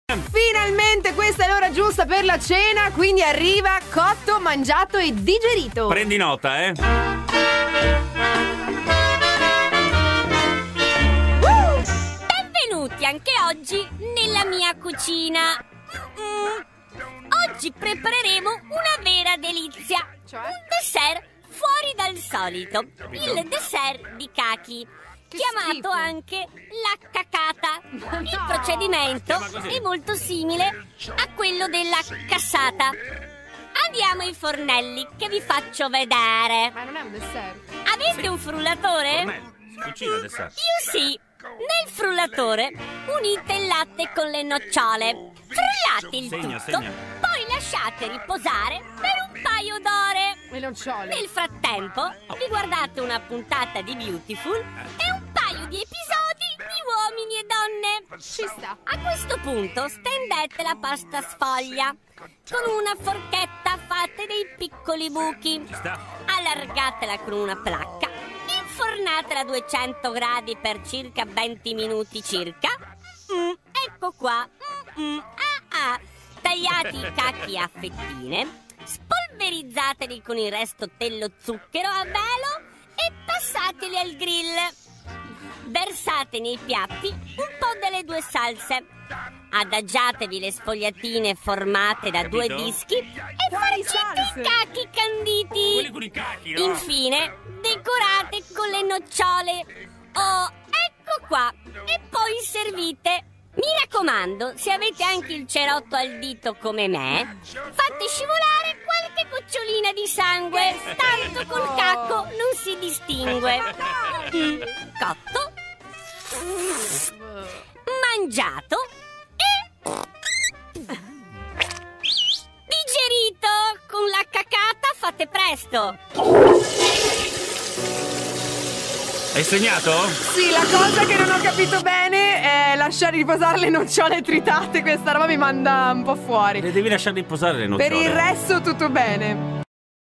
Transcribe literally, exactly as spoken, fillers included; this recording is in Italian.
Finalmente questa è l'ora giusta per la cena, quindi arriva cotto, mangiato e digerito. Prendi nota, eh. Uh! Benvenuti anche oggi nella mia cucina. Mm. Oggi prepareremo una vera delizia. Cioè? Un dessert fuori dal solito. Il dessert di Kaki. Che chiamato schifo. anche la cacata. No. Il procedimento è molto simile a quello della cassata. Andiamo ai fornelli che vi faccio vedere. Ma non è un dessert. Avete un frullatore? Fornelli, si cucina il dessert. Io sì. Nel frullatore unite il latte con le nocciole. Frullate il Segna, tutto, segna. poi lasciate riposare per un paio d'ore. Le nocciole. Nel frattempo vi guardate una puntata di Beautiful e un paio di episodi di Uomini e Donne. Ci sta. A questo punto stendete la pasta sfoglia. Con una forchetta fate dei piccoli buchi. Ci sta. Allargatela con una placca. Infornatela a duecento gradi per circa venti minuti circa. Mm, ecco qua. Mm, mm, ah, ah. Tagliate i cacchi a fettine. Spolverizzateli con il resto dello zucchero a velo e passateli al grill. Versate nei piatti un po' delle due salse. Adagiatevi le sfogliatine formate da due Capito? dischi e Quali farcite salse? i cacchi canditi. Quelli con i cacchi, no? Infine, decorate con le nocciole. Oh, ecco qua. E poi servite. Mi raccomando, se avete anche il cerotto al dito come me, fate scivolare qualche gocciolina di sangue. Tanto col cacco non si distingue. Mm, Cotto, mangiato e digerito. Con la cacata fate presto. Hai segnato? Sì, la cosa che non ho capito bene è lasciare riposare le nocciole tritate. Questa roba mi manda un po' fuori. Le devi lasciare riposare le nocciole. Per il resto tutto bene.